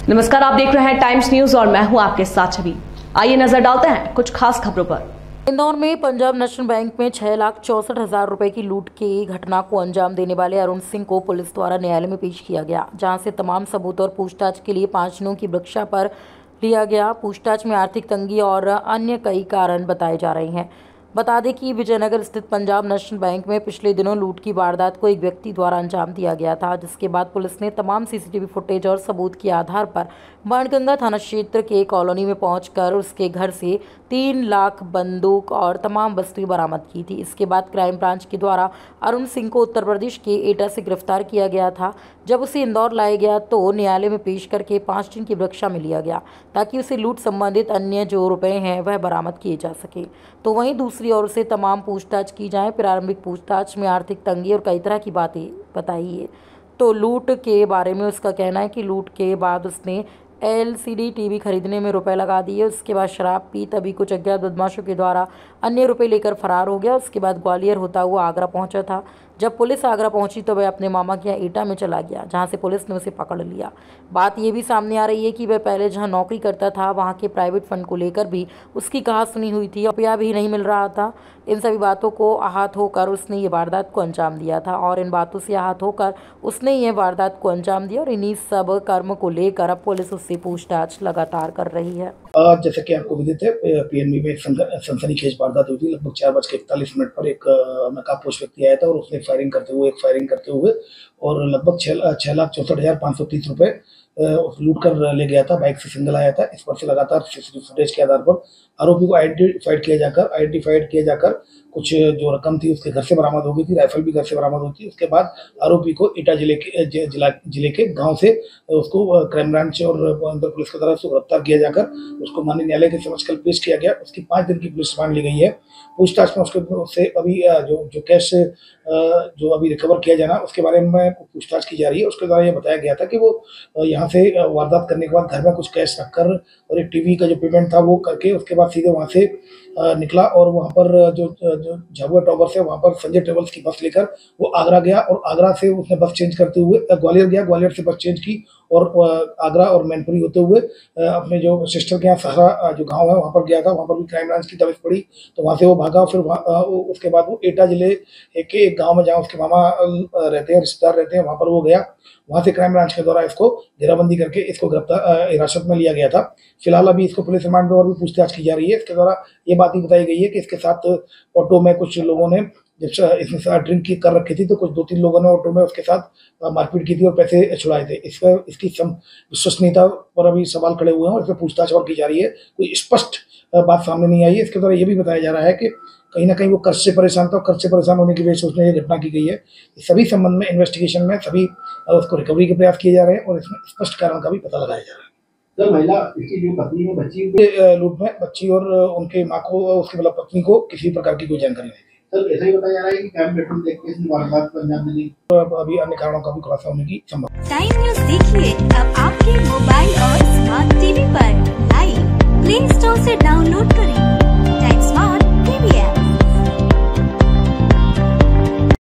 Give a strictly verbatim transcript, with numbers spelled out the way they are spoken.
नमस्कार, आप देख रहे हैं टाइम्स न्यूज और मैं हूं आपके साथ छवि। आइए नजर डालते हैं कुछ खास खबरों पर। इंदौर में पंजाब नेशनल बैंक में छह लाख चौसठ हजार रुपए की लूट की घटना को अंजाम देने वाले अरुण सिंह को पुलिस द्वारा न्यायालय में पेश किया गया, जहां से तमाम सबूत और पूछताछ के लिए पांच दिनों की वृक्षा पर लिया गया। पूछताछ में आर्थिक तंगी और अन्य कई कारण बताए जा रहे हैं। बता दें कि विजयनगर स्थित पंजाब नेशनल बैंक में पिछले दिनों लूट की वारदात को एक व्यक्ति द्वारा अंजाम दिया गया था, जिसके बाद पुलिस ने तमाम सीसीटीवी फुटेज और सबूत के आधार पर बाणगंगा थाना क्षेत्र के कॉलोनी में पहुंचकर उसके घर से तीन लाख बंदूक और तमाम वस्तुएं बरामद की थी। इसके बाद क्राइम ब्रांच के द्वारा अरुण सिंह को उत्तर प्रदेश के एटा से गिरफ्तार किया गया था। जब उसे इंदौर लाया गया तो न्यायालय में पेश करके पाँच दिन की वृक्षा में लिया गया, ताकि उसे लूट संबंधित अन्य जो रुपए हैं वह बरामद किए जा सके। तो वहीं दूसरी ओर से तमाम पूछताछ की जाए। प्रारंभिक पूछताछ में आर्थिक तंगी और कई तरह की बातें बताई है। तो लूट के बारे में उसका कहना है कि लूट के बाद उसने एलसीडी टीवी खरीदने में रुपए लगा दिए। उसके बाद शराब पी, तभी कुछ अज्ञात बदमाशों के द्वारा अन्य रुपए लेकर फरार हो गया। उसके बाद ग्वालियर होता हुआ आगरा पहुंचा था। जब पुलिस आगरा पहुंची तो वह अपने मामा के यहाँ एटा में चला गया, जहां से पुलिस ने उसे पकड़ लिया। बात यह भी सामने आ रही है कि वह पहले जहां नौकरी करता था वहां के प्राइवेट फंड को लेकर भी उसकी कहा सुनी हुई थी, रुपया भी नहीं मिल रहा था। इन सभी बातों को आहत होकर उसने ये वारदात को अंजाम दिया था और इन बातों से आहत होकर उसने ये वारदात को अंजाम दिया और इन्हीं सब कर्म को लेकर अब पुलिस उससे पूछताछ लगातार कर रही है। जैसा कि आपको विदित है, पीएनबी में सनसनीखेज वारदात हुई थी। लगभग चार बज के इकतालीस मिनट पर एक नकाबपोश व्यक्ति आया था और उसने फायरिंग करते हुए एक फायरिंग करते हुए और लगभग छह छह लाख चौसठ हजार पाँच सौ तीस रुपये लूट कर ले गया था। बाइक से सिंगल आया था। इस पर से लगातार सीसीटीवी फुटेज के आधार पर आरोपी को आइडेंटिफाइड किया जाकर आइडेंटिफाइड किया जाकर कुछ जो रकम थी उसके घर से बरामद हो गई थी। राइफल भी घर से बरामद हुई थी। उसके बाद आरोपी को एटा जिले के जिला जिले के गांव से उसको क्राइम ब्रांच और पुलिस की तरफ से गिरफ्तार किया जाकर उसको माननीय न्यायालय के समक्ष कल पेश किया गया। उसकी पाँच दिन की पुलिस रिमांड ली गई है। पूछताछ में उसके उससे अभी जो जो कैश जो अभी रिकवर किया जाना उसके बारे में पूछताछ की जा रही है। उसके द्वारा ये बताया गया था कि वो यहाँ से वारदात करने के बाद घर में कुछ कैश रखकर और एक टीवी का जो पेमेंट था वो करके उसके बाद सीधे वहाँ से निकला और वहाँ पर जो जो झाबुआ टॉवर से वहाँ पर संजय ट्रेवल्स की बस लेकर वो आगरा गया और आगरा से उसने बस चेंज करते हुए ग्वालियर गया। ग्वालियर से बस चेंज की और आगरा और मैनपुरी होते हुए अपने जो सिस्टर के यहाँ सहरा जो गांव है वहाँ पर गया था। वहाँ पर भी क्राइम ब्रांच की दबिश पड़ी तो वहाँ से वो भागा। फिर उसके बाद वो एटा जिले के एक गाँव में जहाँ उसके मामा रहते हैं, रिश्तेदार रहते हैं, वहाँ पर वो गया। वहाँ से क्राइम ब्रांच के द्वारा इसको घेराबंदी करके इसको गिरफ्तार हिरासत में लिया गया था। फिलहाल अभी इसको पुलिस रिमांड में और भी पूछताछ की जा रही है। इसके द्वारा ये बात ही बताई गई है कि इसके साथ ऑटो में कुछ लोगों ने जब इसमें साथ ड्रिंक की कर रखी थी तो कुछ दो तीन लोगों ने ऑटो में उसके साथ मारपीट की थी और पैसे छुड़ाए थे। इसका इसकी विश्वसनीयता पर अभी सवाल खड़े हुए हैं और इसमें पूछताछ और की जा रही है। कोई स्पष्ट बात सामने नहीं आई है। इसके द्वारा ये भी बताया जा रहा है कि कहीं ना कहीं वो कर्ज से परेशान था। कर्ज से परेशान होने की वजह से उसने ये घटना की गई है। इस सभी संबंध में इन्वेस्टिगेशन में सभी उसको रिकवरी के प्रयास किए जा रहे हैं और इसमें स्पष्ट कारण का भी पता लगाया जा रहा है। सर, महिला इसकी जो पत्नी में बच्ची लूट में बच्ची और उनके माँ को उसकी मतलब पत्नी को किसी प्रकार की कोई जानकारी नहीं थी। सर, ऐसा ही बताया जा रहा है कि कैम पेट्रोल देख के इसने वारदात को अंजाम दी। अभी अन्य कारणों का भी खुलासा होने की संभावना। टाइम न्यूज देखिए अब आपके मोबाइल और स्मार्ट टीवी पर लाइव प्ले स्टोर से डाउनलोड करें टाइम स्मार्ट टीवी ऐप।